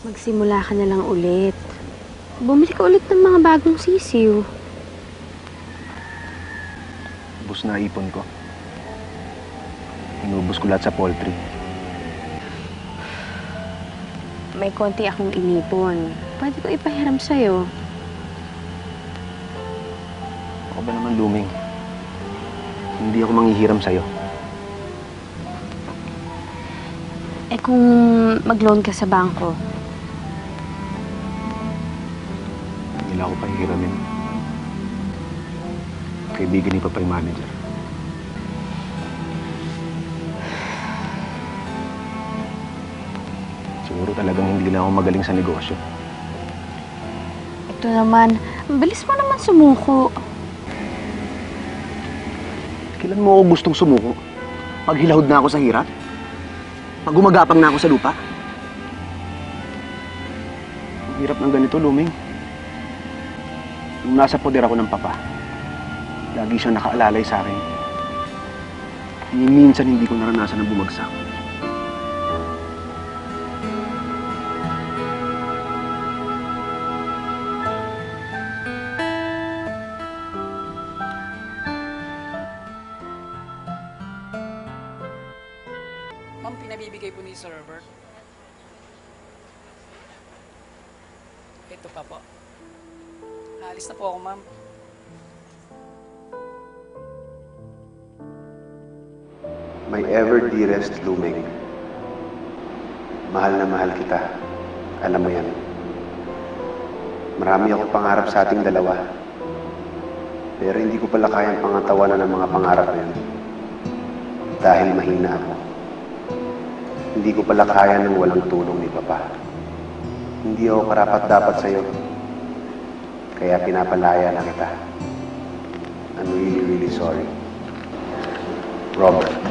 Magsimula ka na lang ulit. Bumili ka ulit ng mga bagong sisiw. Ubus na ipon ko. Inubos ko lahat sa poultry. May konti akong inipon. Pwede ko ipahiram sa'yo. Ako ba naman, Luming? Hindi ako manghihiram sa'yo. Eh kung mag-loan ka sa bangko? Hindi nila ako pahihiramin. Kaibigan ni Papa yung manager. Siguro talagang hindi na ako magaling sa negosyo. Ito naman, bilis mo naman sumuko. Kailan mo ako gustong sumuko? Pag hilahod na ako sa hirap? Pag gumagapang na ako sa lupa? Ang hirap ng ganito, Luming. Nung nasa poder ako ng Papa, lagi siyang nakaalalay sa akin. Minsan hindi ko naranasan na bumagsak. Ma'am, pinabibigay po ni Sir Robert. Ito pa po. Alis na po ako, ma'am. My ever dearest Luming, mahal na mahal kita. Alam mo yan. Marami ako pangarap sa ating dalawa. Pero hindi ko pala kayang pangatawanan ng mga pangarap na yun. Dahil mahina ako. Hindi ko pala kaya ng walang tulong ni Papa. Hindi ako karapat-dapat sa'yo. Kaya pinapalaya na kita. I'm really, really sorry. Robert.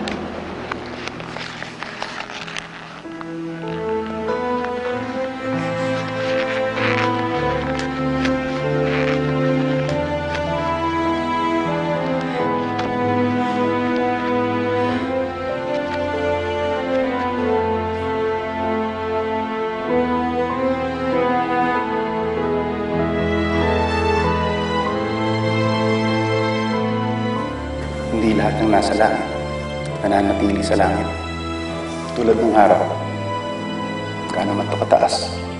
Hindi lahat ng nasa langit nananatili sa langit. Tulad ng araw, gaano man ito kataas.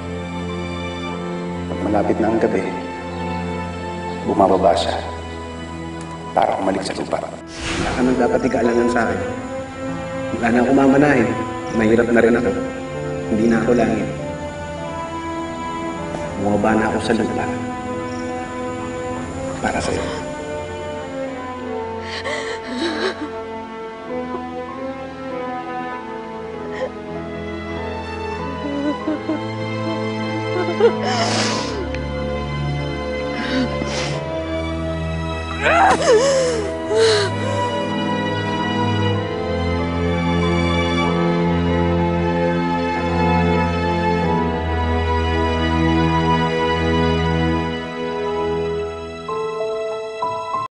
Pag malapit na ang gabi, bumababa siya para kumalik sa lupa. Wala ka nang dapat ikaalangan sa akin. Wala na ako mamanahin. Mahirap na rin ako. Hindi na ako langit. Bumaba na ako sa lupa para sa'yo. Ah!